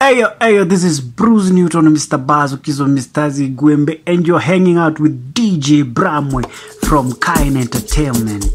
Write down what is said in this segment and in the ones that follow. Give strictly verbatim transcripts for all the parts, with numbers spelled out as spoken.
Ayo, ayo, this is Bruce Newton, Mister Bazo Kizo, Mister Zigwembe, and you're hanging out with D J Bramwe from Kine Entertainment.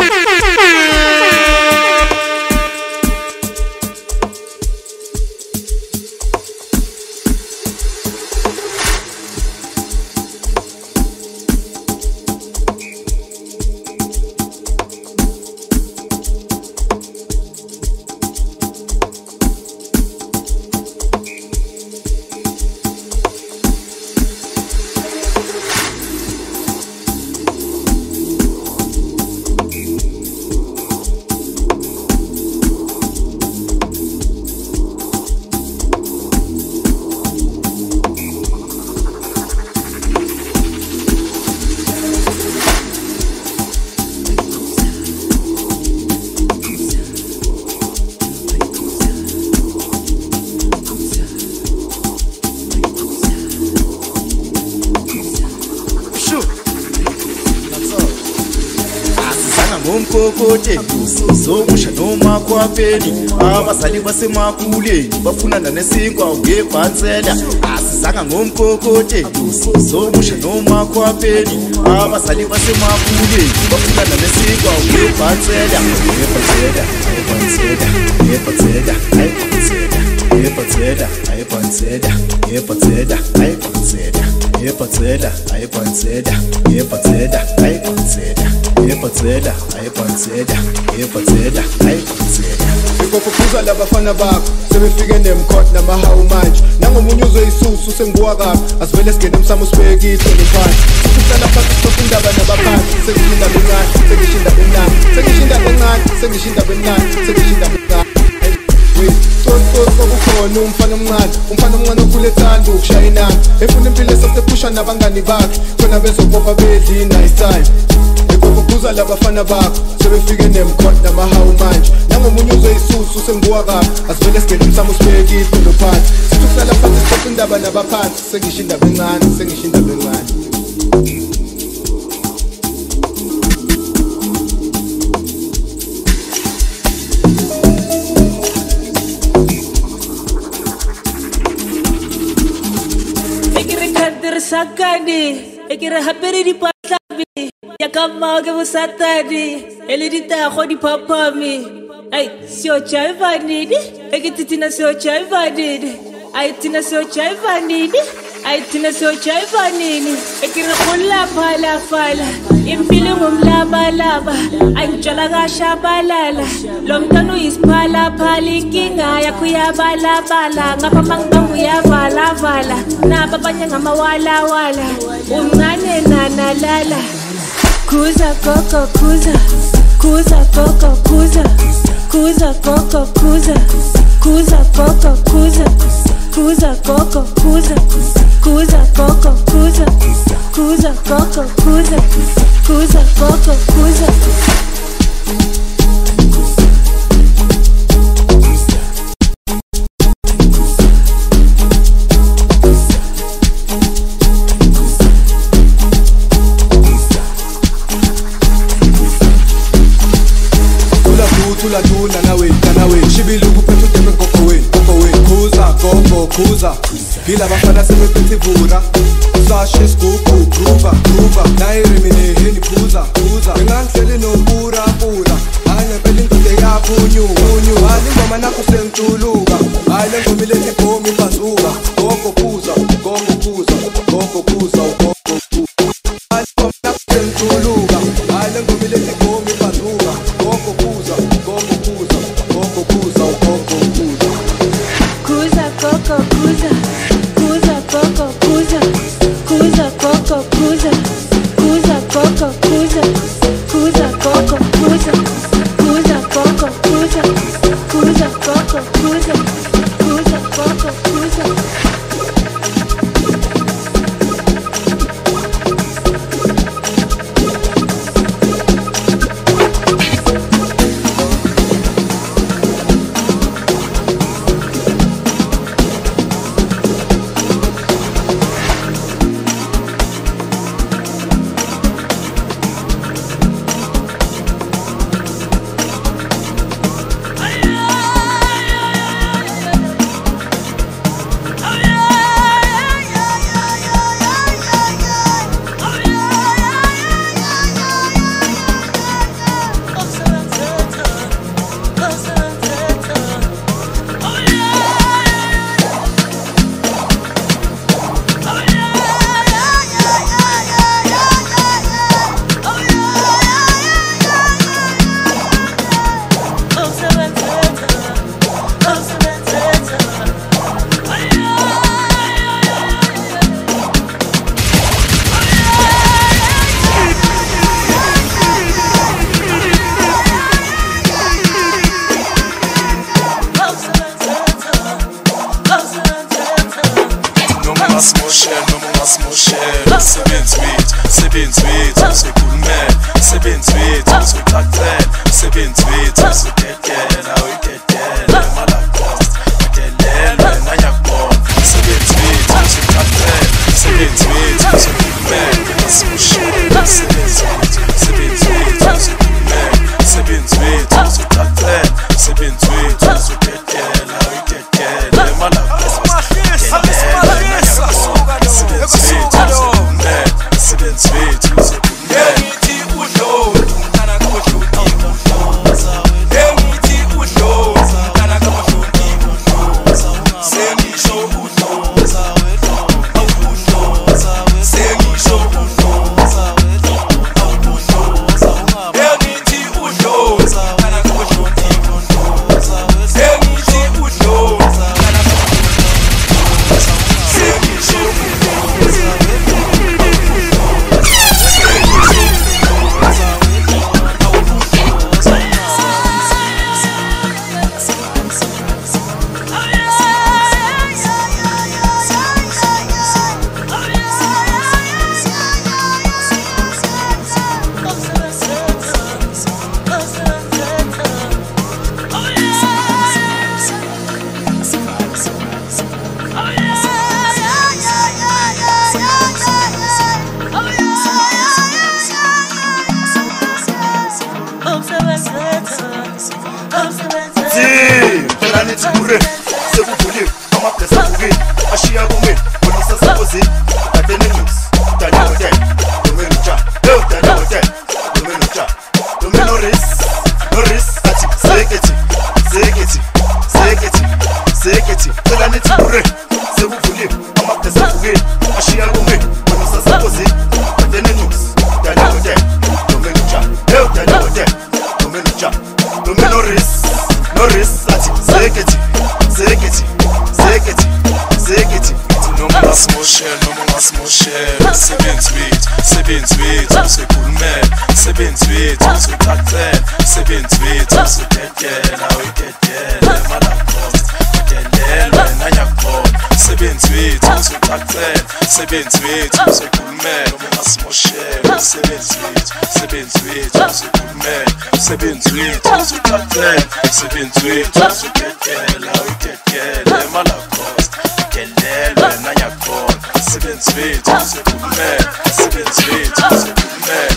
Kokote so musha no makwapeni abasali basemakuleni bafunana nesinkwa ngebhansela asizanga ngomkokote so musha no makwapeni abasali basemakuleni bafunana nesinkwa ngebhansela ngebhansela ngebhansela ngebhansela ngebhansela ngebhansela ngebhansela ngebhansela ngebhansela ngebhansela ngebhansela Yepatsela, ayepatsela, yepatsela, ayepatsela. Ngikophuza labafana bakho, sebefike nemkhot namahawu manje. Nangomunye uzwe isusu sengibuka kabi, asivele singene emsamo sibeke ithole phansi. Sihlala phansi sifunda nabaphansi, sengishinda bencane, sengishinda bencane, sengishinda bencane, sengishinda bencane, sengishinda bencane. Kukhona umfana omncane, umfana omncane okhulethanda ukushaya inani. Efuna impilo esasepusha nabangani bakhe, khona bezobopha bedli nice time. Ngikophuza labafana bakho, sebefike nemkhot namahawu manje. Nangomunye uzwe isusu sengibuka kabi, asivele singene emsamo sibeke ithole phansi. Sihlala phansi sifunda nabaphansi, sengishinda bencane, sengishinda bencane. Sakadi, ekere hapere di patlabi, yakama ke busatadi, elidita khodi papa mi. Ay, sio chaiva nidi, ekititina sio chaiva nidi. Ay, tina sio chaiva nidi. Ay, tina sio chaiva nini. Ekere khula phala phala, impilo ngumlaba laba. Ay, ngicela kashabalala. Lo mntwana uyisiphala phala inkinga yakho yabalabala. Ngapha mangibangu yavala vala. Naba abanye ngamawala wala. Umncane nanalala. Kuza koko kuza. Kuza koko kuza. Kuza koko kuza. Kuza koko kuza. Kuza koko kuza. Kuza koko kuza. Kuza koko kuza. Kuza koko kuza. Tula tula nawe nawe shibilugu phethu tebe koko we koko we kuza koko kuza phila bafana sebephethe vura sashe skuku gruva gruva naire mine heni kuza kuza nganhlele nopura pura ane belindoke yaphunyu unyu hali ngoma nakho sengtuluka hayi ngoma lethi bomi bazuka koko kuza koko kuza koko kuza koko kuza hali ngoma nakho sengtuluka hayi ngoma lethi bomi bazuka koko kuza koko kuza koko kuza koko kuza kuza koko kuza kuza koko kuza kuza koko kuza kuza koko kuza kuza koko kuza kuza koko kuza kuza koko kuza kuza koko kuza ungasimoshela noma ungasimoshela sebenzi wethu sebenzi wethu usekhulumela sebenzi wethu uzoqaqela sebenzi wethu uzodedela uyidedela malakhost adelelwe nanyakubona sebenzi wethu uzoqaqela sebenzi wethu usekhulumela ungasimoshela sebenzi wethu sebenzi wethu usekhulumela sebenzi wethu uzoqaqela sebenzi wethu uzodedela uyidedela malakhost sebenzi wethu usekhulumela ungasimoshela sebenzi wethu sebenzi wethu usekhulumela sebenzi wethu uzoqaqela sebenzi wethu uzodedela uyidedela emalakhost udelelwe nanyakhona sebenzi wethu usekhulumela sebenzi wethu usekhulumela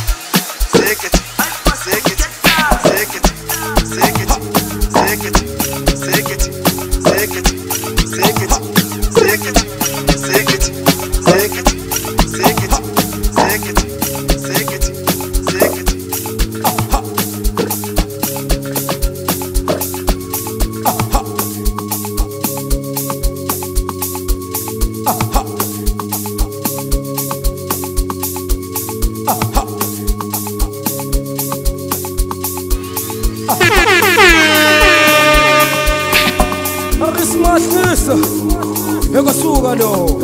zekethi zekethi zekethi zekethi zekethi zekethi zekethi zekethi zekethi zekethi Begosuka lo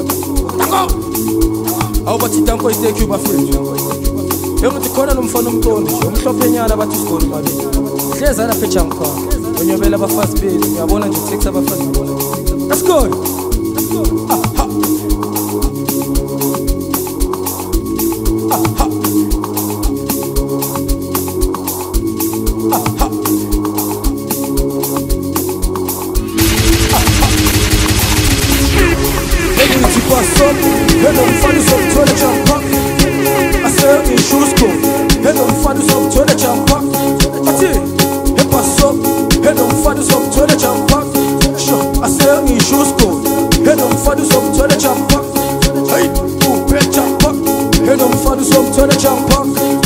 awubathi danko i-thank you bafethu engithi khona nomfana omqondi nje umhlophenyana bathi isigoli mabili hleza lapha eJampa onyobela abafazi bethu uyabona nje text abafazi let's go aha aha aha Hello, mfana somthola jampa ase ishusko hello mfana somthola jampa athi epaso hello mfana somthola jampa sho ase ishusko hello mfana somthola jampa hey upe jampa hello mfana somthola jampa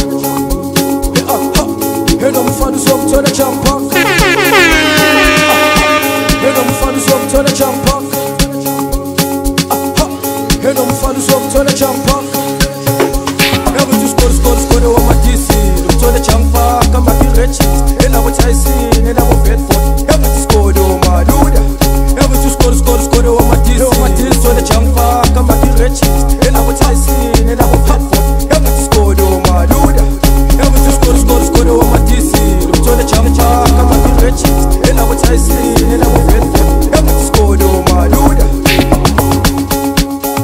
hello mfana somthola jampa hello mfana somthola jampa Hello, mfana somthola jampa Yakuthi score score score wa matisi umthola jampa kama kirechis ela wo Tyson ela wo Bedford yakuthi score wa maluda yakuthi score score score wa matisi wa matisi thola jampa kama kirechis ela wo Tyson ela wo Bedford yakuthi score wa maluda yakuthi score score score wa matisi umthola jampa kama kirechis ela wo Tyson ela wo Bedford yakuthi score wa maluda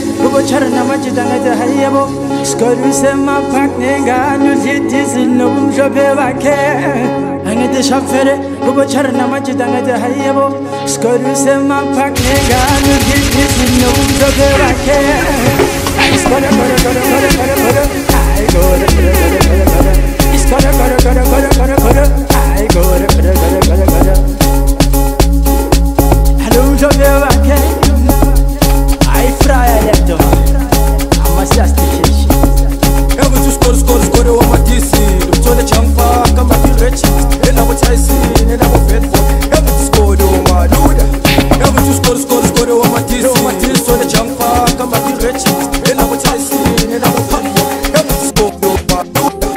Rubo charana majidanga de hayabo. Skoru sema paknenga nulitis no jobe vake. Angete shafere rubo charana majidanga de hayabo. Skoru sema paknenga nulitis no jobe vake. Skora kora kora kora kora kora. I go kora kora kora kora. Skora kora kora kora kora kora. I go kora kora kora kora. Hello jobe vake. I fry electo. I'm a justification. Ever to score, score, score, what my D C. So the champa, come at the rich. And I was I see, and I was faithful. Ever to score, do my luda. Ever to score, score, score, what my D C. So the champa, come at the rich. And I was I see, and I was faithful. Ever to score, do my luda.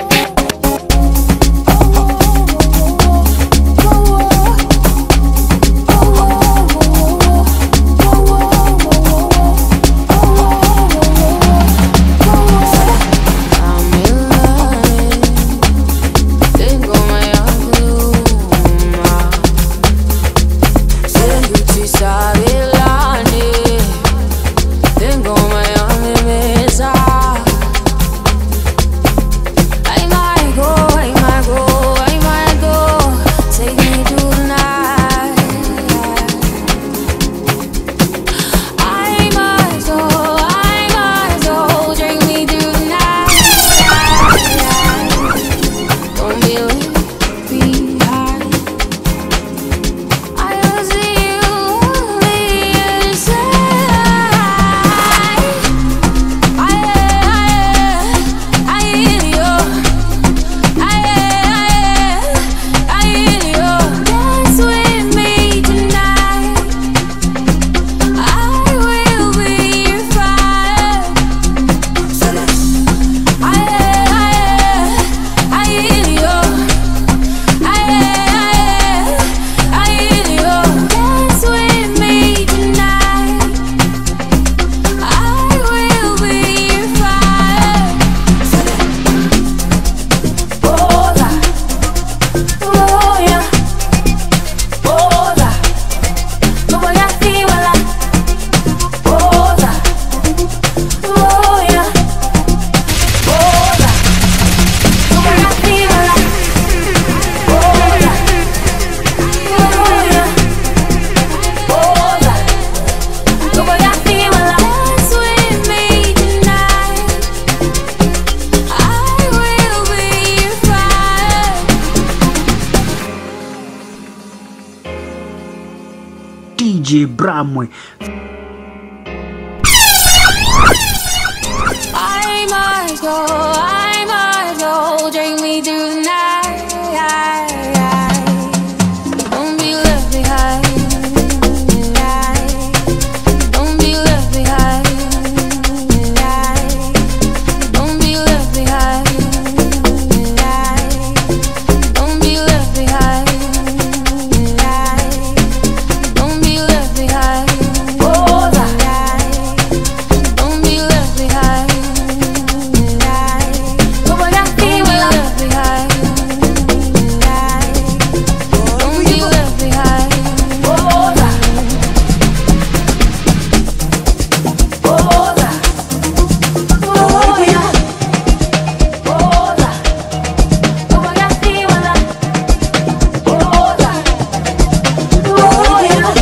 D J Bramwe. I must go, I must go, drink me through the night. Don't be left behind. Don't be left behind. Don't be left behind. Don't be left behind. Don't be left behind. Oh, don't be left behind. Nobody got me left behind. Don't be left behind. Oh, oh, oh, yeah. Oh, nobody got me left. Oh, oh, yeah.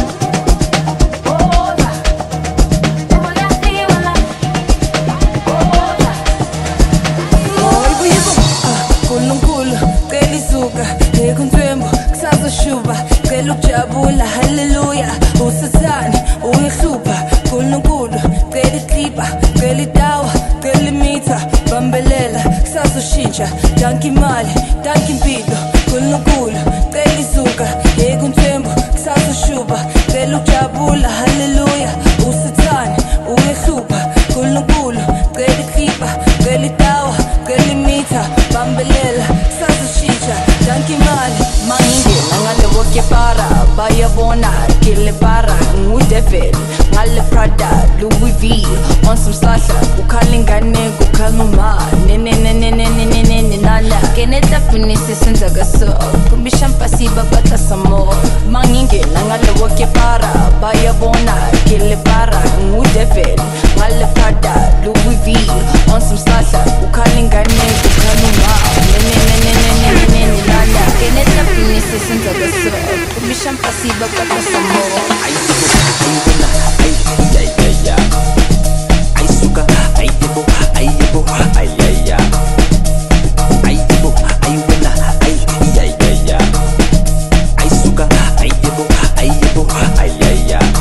Jabula, hallelujah, usatani, uyihlupa, kuNkulunkulu, cela iklipa, cela idawa, cela imitha, bambelela, kusazoshintsha, danke imali, danke impilo, kuNkulunkulu, cela izuka, ekuNthembu, kusazoshuba, cela ukujabula, hallelujah, usatani, uyihlupa, kuNkulunkulu, cela iklipa, cela idawa, cela imitha, bambelela, kusazoshintsha, danke imali, mangingena ngale woke para bayabona kile para ngudevil ngale Prada Louis V on some slasha ukhala ingane ukhala uma nene nene nene nene nana keneta finisi senza gaso kumbisha mpasi babata samo mangingena ngale woke para bayabona kile para ngudevil Wale Prada, Louis V, on some salsa. Ukalingane, ukalunga. Nene, nene, nene, nene, nene, lala. Keneta finisse senza da so. Kubishan pasiba kata samo. Ay, buena, ay, ay, ay, ay. Ay, suka, ay, yebo, ay, yebo, ay, ay, ay. Ay, yebo, ay, buena, ay, ay, ay, ay. Ay, suka, ay, yebo, ay, yebo, ay, ay, ay.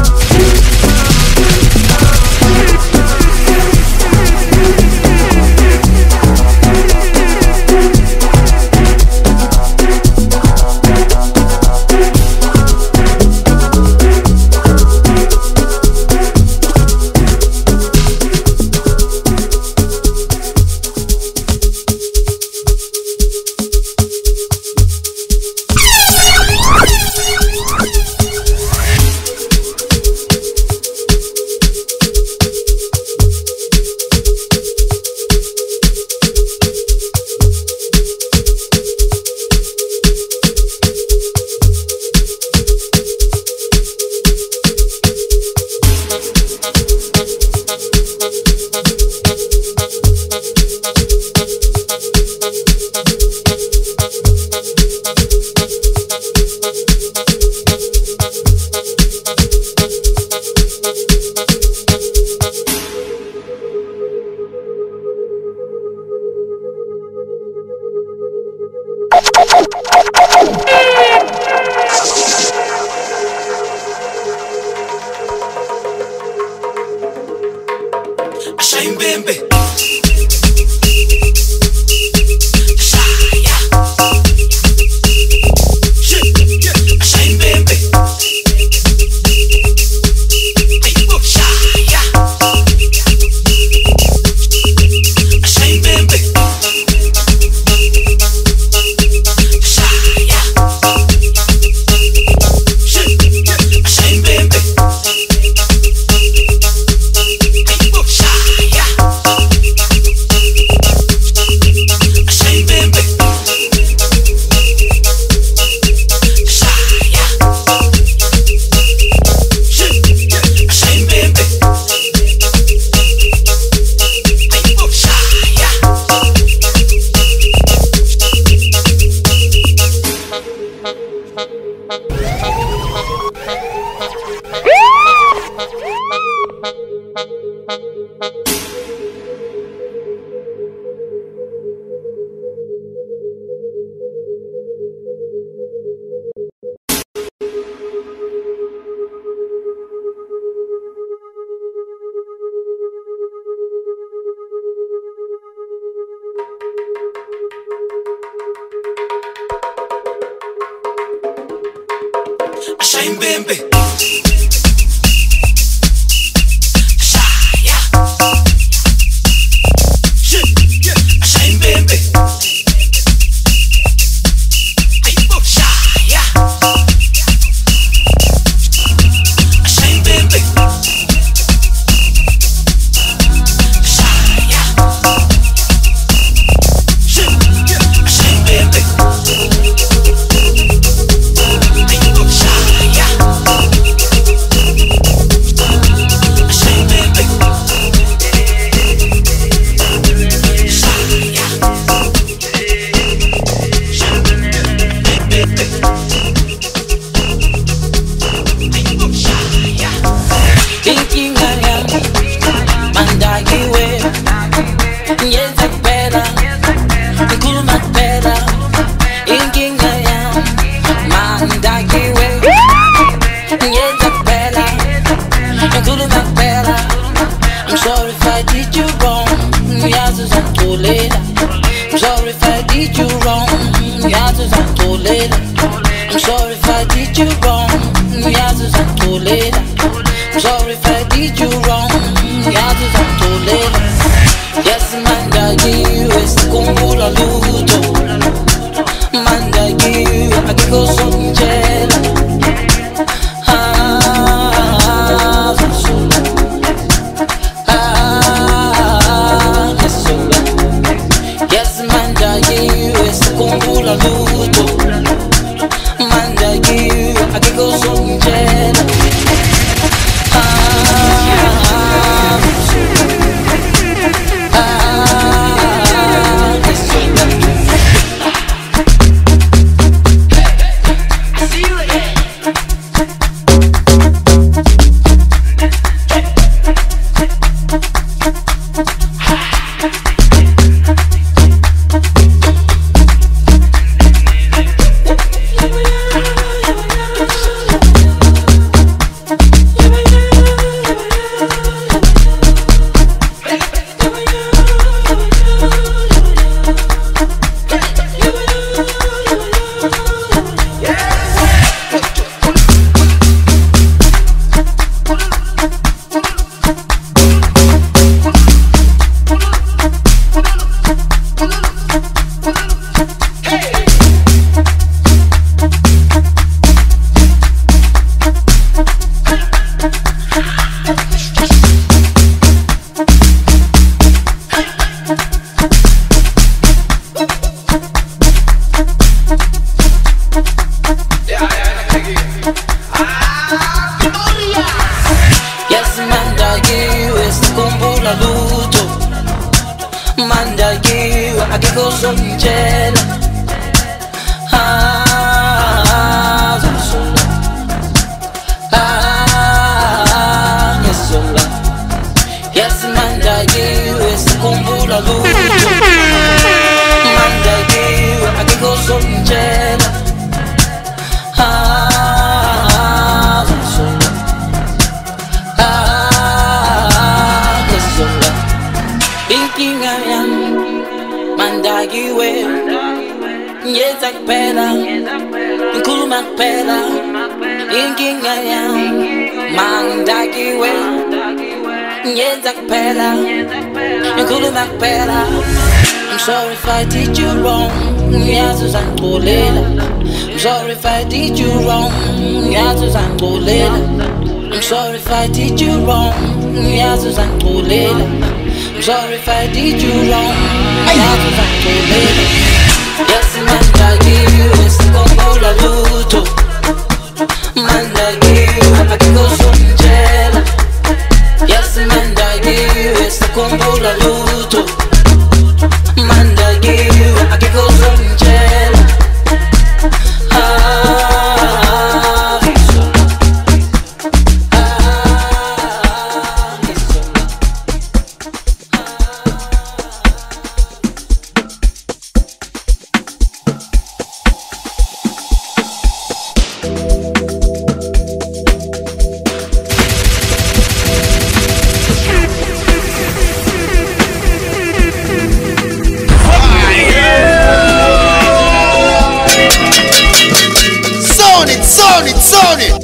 Killer. Ashaimbembe. Ashaimbembe. I'm sorry if I did you wrong. I'm sorry if I did you wrong. I'm sorry if I did you wrong. I'm sorry if I did you wrong. Yes, mandagi west kumbula luto. Mandagi akiko sonjela. Ah, ah, yes, mandagi west kumbula luto. Mandagi akiko sonjela. Mandagi akiko sonjela. Ah, ah, yesola. Yes, mandagi west kumbula luto. Mandagi akiko sonjela. Ah, yesola. Ah, yesola. inkinga yami mandakiwe ngenza kuphela ngikhuluma kuphela inkinga yami mandakiwe ngenza kuphela ngikhuluma kuphela. I'm sorry if I did you wrong, ngiyazi uzangixolela. I'm sorry if I did you wrong, ngiyazi uzangixolela. I'm sorry if I did you wrong, ngiyazi uzangixolela. I'm sorry if I did you wrong, ngiyazi uzangixolela. Yes, mandakiwe sikhumbula lutho, mandakiwe akikuzongitshela. Yes, mandakiwe sikhumbula lutho, mandakiwe akikuzongitshela. Ah, Zone it, zone it.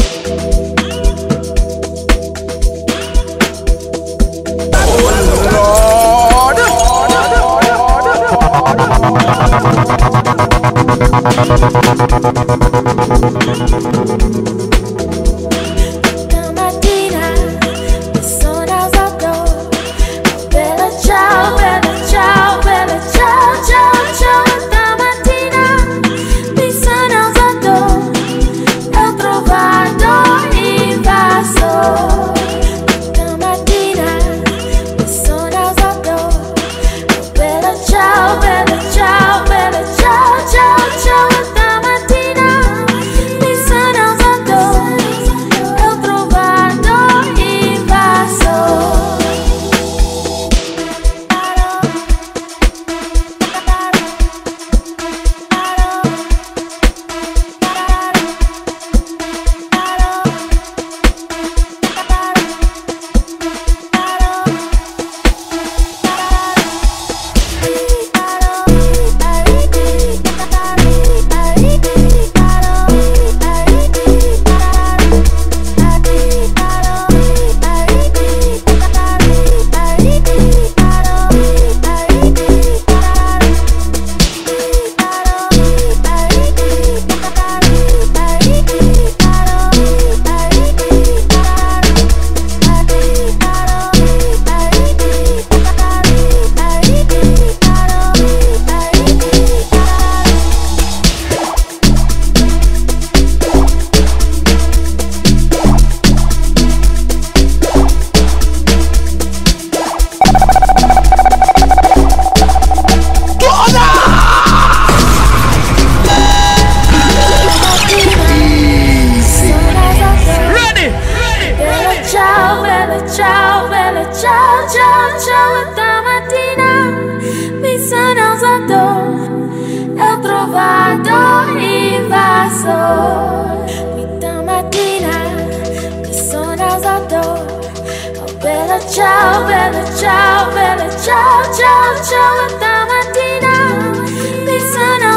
ciao, bella ciao, bella ciao, ciao, ciao, stamattina mi sono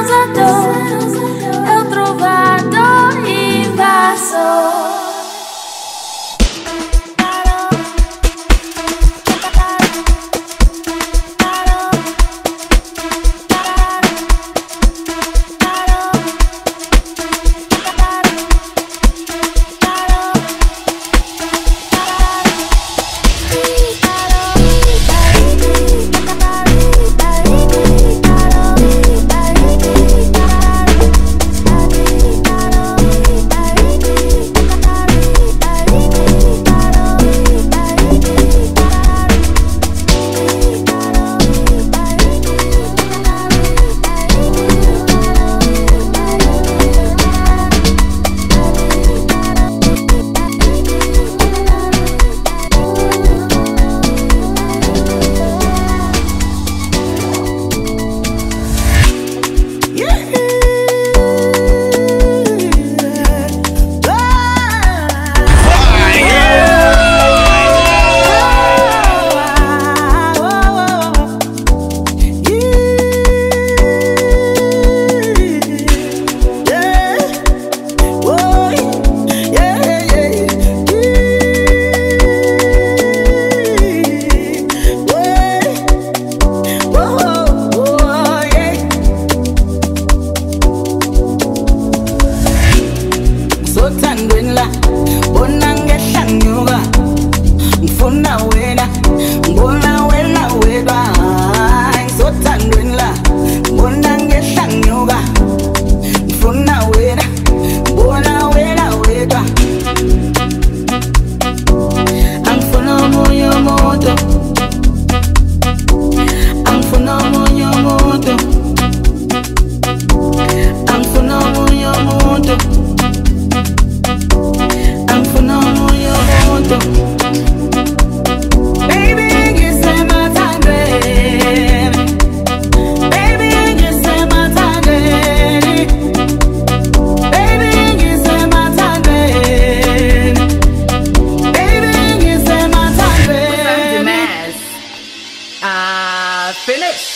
usato e ho trovato invaso. Funa wena, mbona wena wedwa Ngizothandweni la, mbona ngehla nginyuka Funa wena, mbona wena wedwa Angifuna omunye umuntu Angifuna omunye umuntu Angifuna omunye umuntu Angifuna omunye umuntu Baby, give me my time, baby. Baby, give me my time, baby. Baby, give me my time, baby. Baby, give me my time, baby. Ah, finish.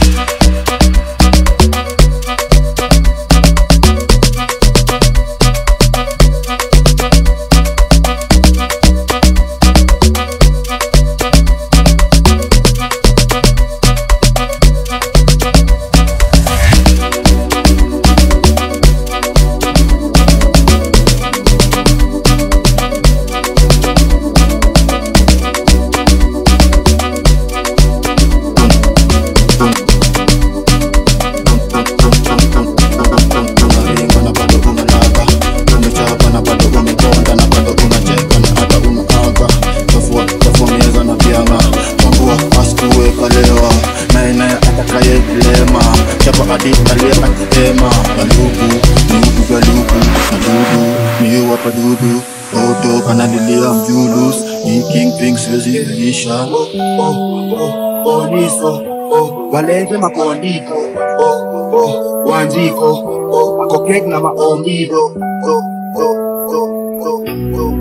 Oh, oh, oh, niso, oh, walete makondiko, oh, oh, wanjiko, oh, makokek na maombido, oh, oh, oh, oh, oh, oh.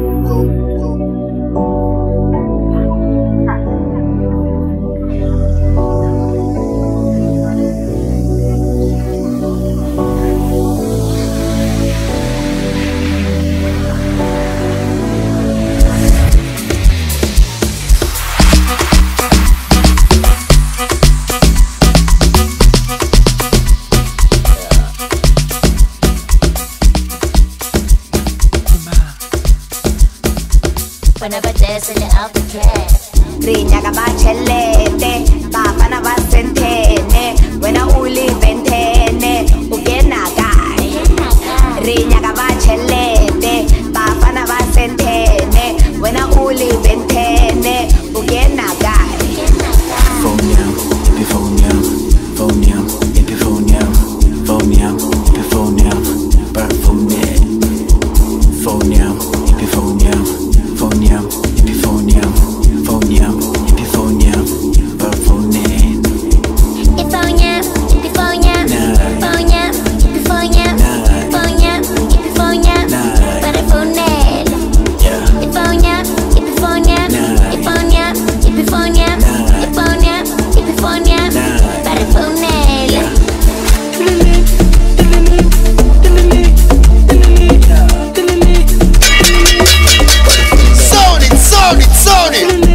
Whenever dancing out the track, rinya kabachelete, bafana basentene, wena uli bentene, ugena kai. Rinya kabachelete, bafana basentene, wena uli bentene, ugena kai. Phone yam, phone yam, phone yam, phone yam, phone yam, phone yam, bird phone yam, phone yam, phone yam. Phone yam, phone yam, phone yam, phone yam, but phone name. Phone yam, phone yam, phone yam, phone yam, phone yam, phone yam, but phone name. Phone yam, phone yam, phone yam, phone yam, phone yam, phone yam, but phone name. Zone it, zone it, zone it.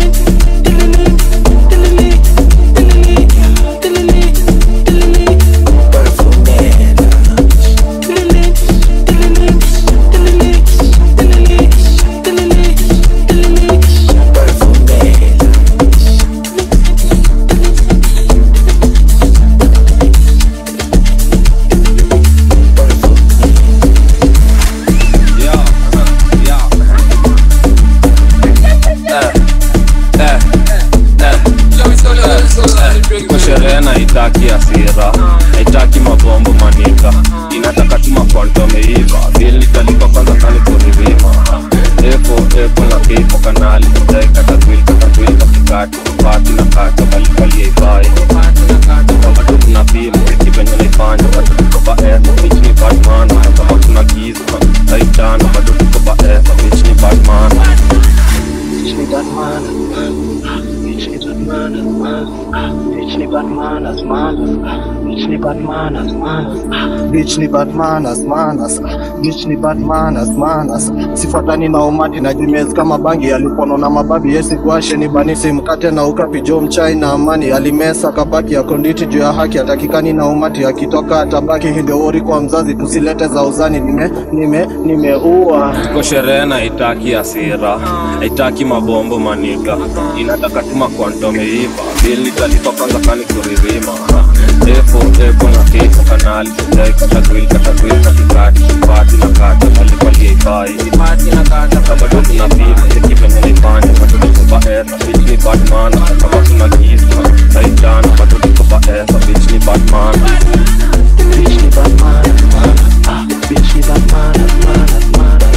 Haitaki hasira, haitaki mabombo manika, inataka tuma kwanto meiva, vili talipa kwanza kani kurivima. Eko, eko na kifo kanali, mzai katagwili, katagwili, katikati, pati na kata, bali bali ya ifai. Kama tuku na pimo, kipenyo na ifanya, bado tuko ba eko, bitch ni Batman, kama kuna giza, taitana, bado tuko ba eko, bitch ni Batman. Bitch ni Batman, bitch ni Batman, bitch ni Batman as manas, bitch ni Batman as manas, bitch ni Batman as manas, bitch ni bad manners, manners. Sifuatani na umati na jimez kama bangi. Alipono na mababi yesi guashe ni banisi. Mkate na ukapi jo mchai na amani. Alimesa kabaki ya konditi juu ya haki. Atakikani na umati akitoka atabaki. Hinde wori kwa mzazi tusilete za uzani. Nime, nime, nimeua. Tuko sherehe na itaki asira, itaki mabombo maniga. Inataka tuma kwanto meiva. Bili talipa kwanza kani kuririma. Efo, efo na kifo kanali. Jai katagwil, katagwil, katikati. Pati na kata, kalipali ya ifai. Pati na kata, kabado kuna pima. Siki penye nifanya, bado niko baesa. Bitch ni bad man, kama kuna giza. Saitana, bado niko baesa. Bitch ni bad man. Bitch ni bad man, man. Bitch ni bad man, man, man, man.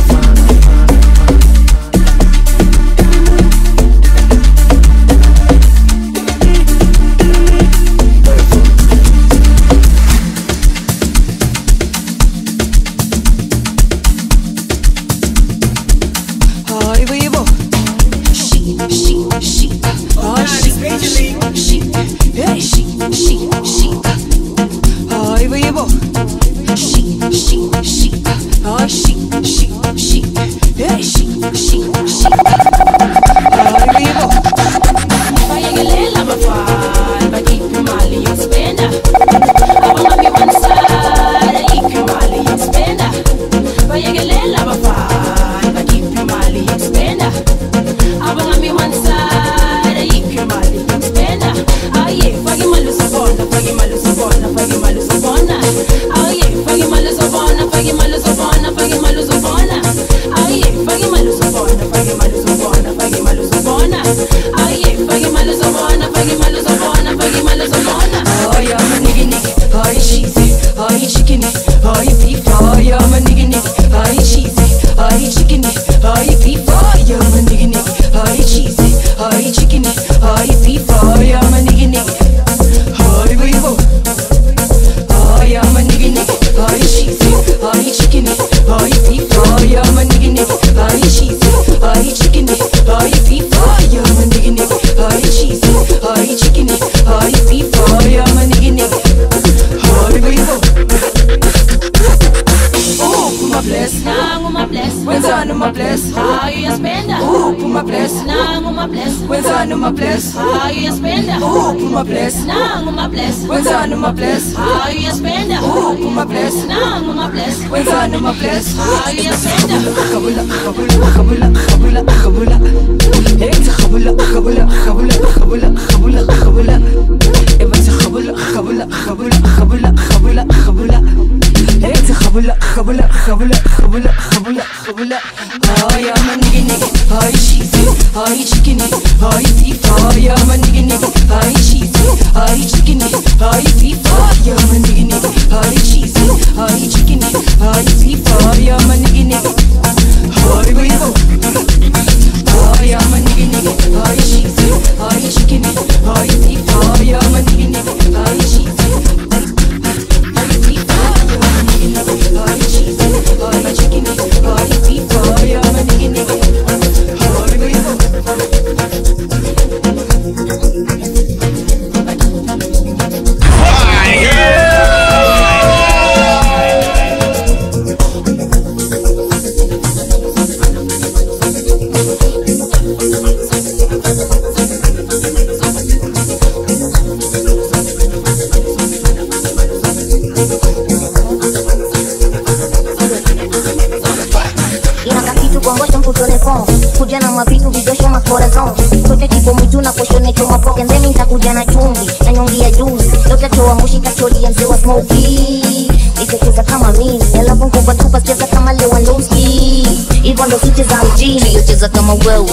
Cheza kama wewe,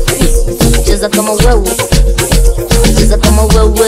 cheza kama wewe, cheza kama wewe,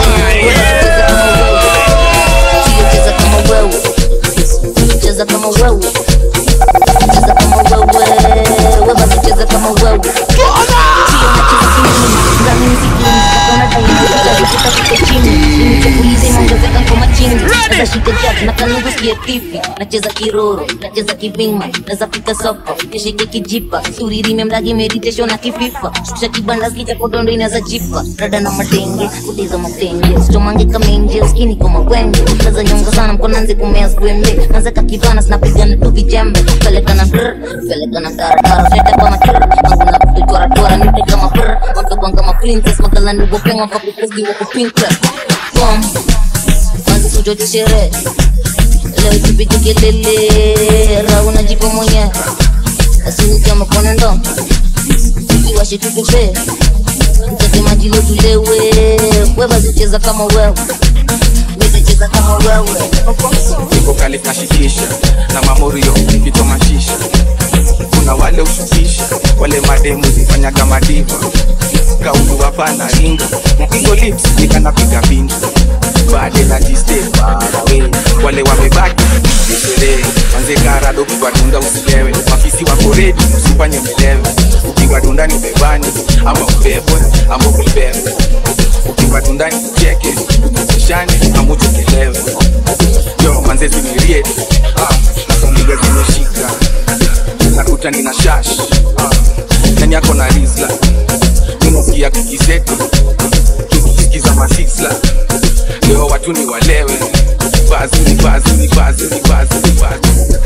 cheza kama wewe, cheza kama wewe, cheza kama wewe, wewe basi cheza kama wewe. Sio nacheza kimya, ndani mziki, naona tayari kutafuta chini, nimechukuliza inaongezeka kama chini. Neza shika jack na kanungu siya T V. Nacheza kiroro, nacheza kibingma, neza fika soko, nishike kijipa, turirime mdagi meditation na kififa, shusha kibanda skija kodondo inaza jipa, rada na matenge, utiza matenge, stomange kamenje, skini kama wenge, kaza nyonga sana mkonanzi kumea skwembe, naza kakivana snapigana tu vijembe, peleka na brr, peleka na taratara, feta kama trr, manguna kutu tora tora, nite kama brr, magabang kama princess, magalani wopeng, wapakukusgi wako pinka, bom, manzi sujo tishere, leo tupige kelele, rauna jipo mwenye, asini kama konendo, tukiwashe tupepe, mtake majilo tulewe, weba zicheza kama wewe, weza kama wewe. Niko kali kashikisha, na mamorio, nito mashisha, kuna wale ushukisha, wale mademu zifanya kama diva, kaundu wapana ringa, mpigo lips, nika napiga bindu, baade na jiste farawe, wale wamebaki, nishere, manze karado kwa dunda usilewe, mafisi wako ready, usipanye melewe, ukiwa dundani bebani, ama ubebwe, ama ubebwe, ukiwa dundani cheke, ukishani, ama uchekelewe, yo manze zimirieti, ah, nakumiga zimeshika, nakuta nina shash, ah, nani yako na rizla, nunukia kukizeti, kukisikiza masisla, leo watu ni walewe, bazu ni bazu ni bazu ni bazu ni bazu.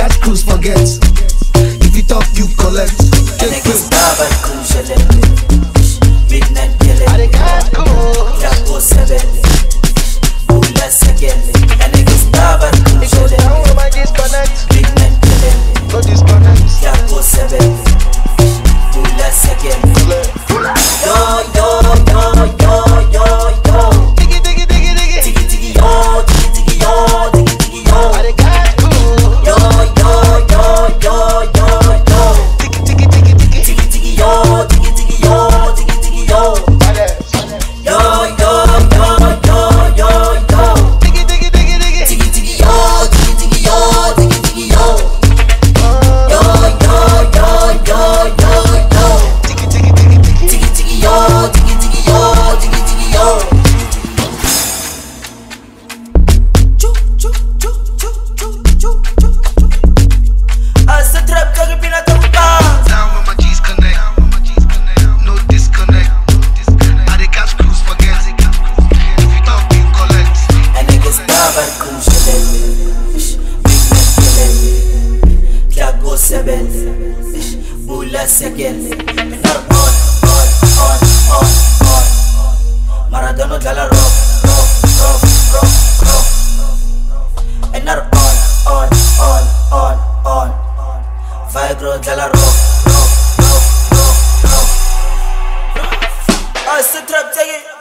catch cruise forget. If you talk, you collect. Niggas baba kushelele, midnight kele. I got cool. Jago sebele, ula segele. Niggas baba kushelele, midnight kele. No disconnect. Jago sebele, ula segele. Yo yo yo yo yo yo. Diggy diggy diggy diggy. Diggy diggy yo, diggy diggy yo, diggy diggy yo. I got cool. Yo yo yo yo yo yo. Yo, diggy diggy yo, diggy diggy yo. Yo yo yo yo yo yo. Diggy diggy diggy diggy. Diggy diggy yo, diggy diggy yo, diggy diggy yo. Yo yo yo yo yo yo. Diggy diggy diggy diggy. Diggy diggy yo, diggy diggy yo, diggy diggy yo. Choo choo choo choo choo choo choo. As the trap kagi pinatungka. Down with my G's connect. Bula segele, nar on, on, on, on, on. Maradona dala rock, rock, rock, rock, rock. And nar on, on, on, on, on. Vigro dala rock, rock, rock, rock, rock. I said trap take it.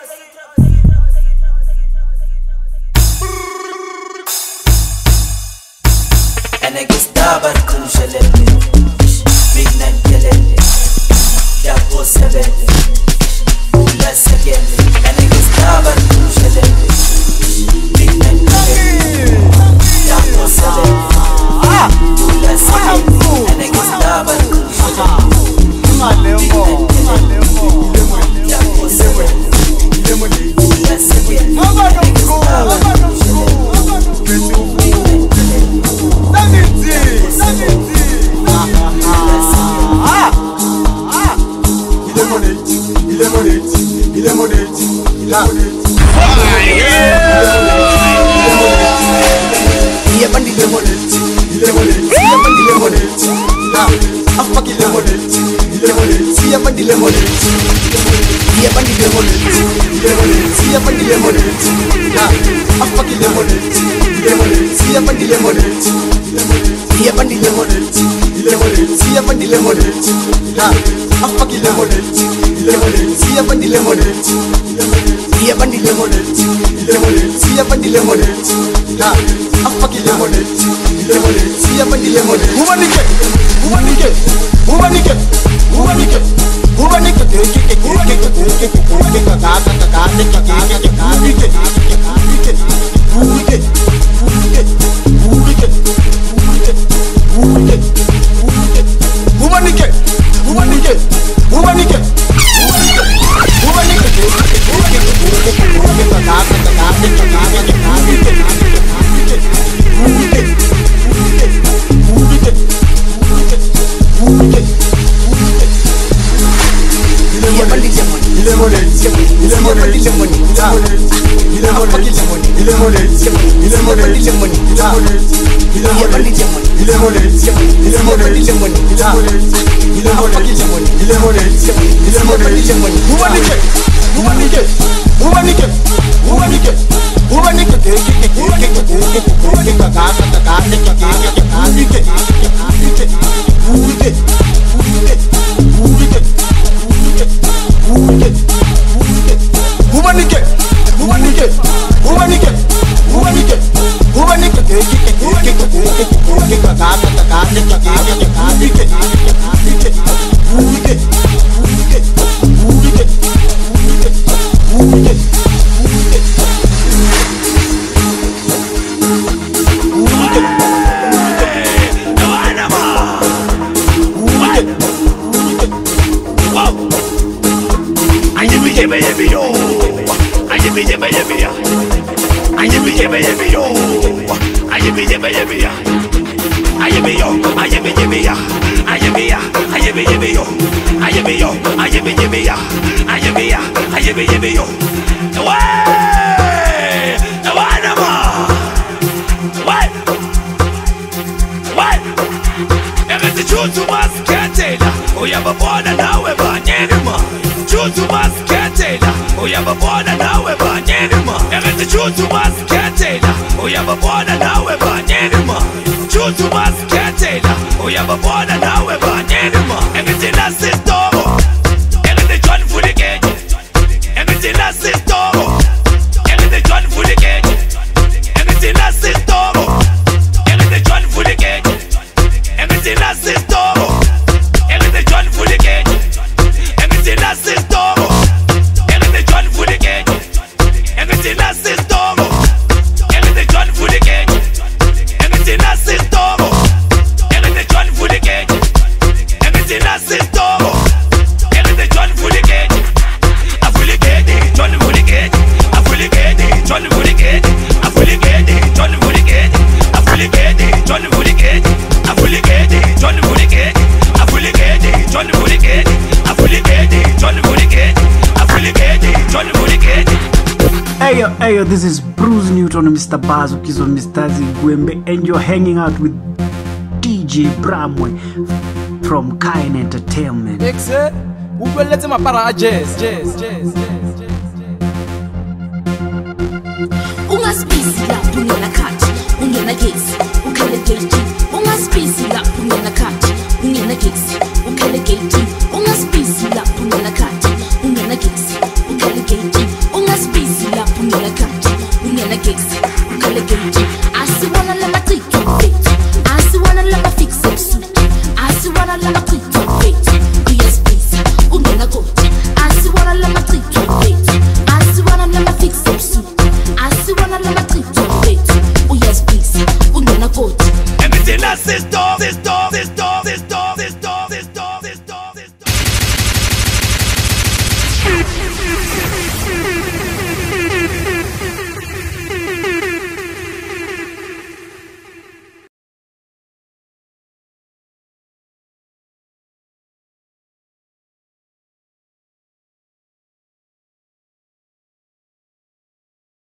And I guess dabar kushelele. Midnight kelele, jago sebele, ula segele. And niggas dabar kushelele. Midnight kelele, jago sebele, ula segele. And niggas dabar kushelele. Midnight kelele, jago sebele, ula segele. And niggas dabar kushelele. Il est monette, il est monette, il est monette. Il est bandit de monette, il est monette, il est bandit de monette. Ah, fuck il est monette, il est monette, il est bandit de monette. Il est bandit de monette, il est monette, il est bandit de monette. Ah, fuck il est monette, il est monette, il est bandit de monette. Il est bandit de monette, il est monette, il est bandit de monette. Ah, fuck il est monette. Lemonade, see a bunny lemonade. See a bunny lemonade. Lemonade, see a bunny lemonade. Nah, a fucking lemonade. Lemonade, see a bunny lemonade. Who want it? Who want it? Who want it? Who want it? Who want it? Who want it? Who want it? Who want it? Who want it? Who want it? Who want it? Who want it? What? uyababona nawe banyeni ma Chutu masikhetela uyababona nawe banyeni ma Engithi chutu masikhetela uyababona nawe banyeni ma Chutu masikhetela uyababona nawe banyeni ma Engithi nasistoro Engithi John Vulikeke Engithi nasistoro Engithi John Vulikeke Engithi nasistoro Engithi John Vulikeke Engithi nasistoro Engithi John Vulikeke Engithi nasistoro Engithi John Vulikeke Engithi nasistoro Engithi John Vulikeke Engithi nasistoro Engithi John Vulikeke Engithi nasistoro Engithi John Vulikeke Avulikeke John Vulikeke Avulikeke John Vulikeke Avulikeke John Vulikeke Avulikeke John Vulikeke Avulikeke John Vulikeke Avulikeke John Vulikeke Avulikeke John Vulikeke Avulikeke John Vulikeke. Ayo, ayo, this is Bruce Newton, Mister Bazo Kizo, Mister Zigwembe, and you're hanging out with D J Bramwe from Kine Entertainment. Exe, ubeleze mapara jazz, jazz, jazz, jazz, jazz. Ungaspisi lapho ungena khathi, ungena gesi, ukhale gate. Ungaspisi lapho ungena khathi, ungena gesi, ukhale gate. Ungaspisi lapho ungena khathi, ungena gesi, ukhale gate. Ungaspisi lapho ungena khathi, ungena gesi.